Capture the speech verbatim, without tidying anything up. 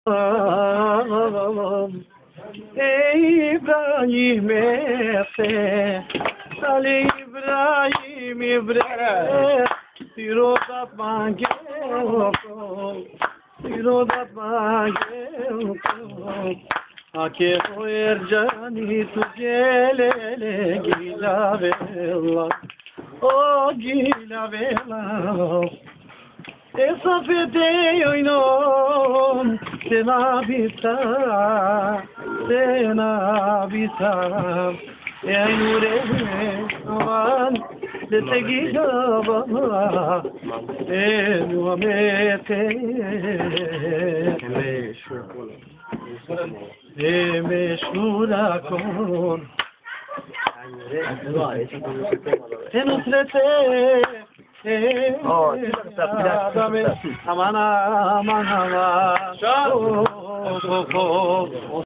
ای İbrahim efe Ali İbrahim İbrahim Sirodat mangel Sirodat mangel Ake o ercani tu gelele gila vela O gila vela Esafete oynon Sena bisa Sena bisa Ey nure aman Desegi gaba Ey muhamete Ey meşhura kon Ey nusrete Oh, aman aman aman aman.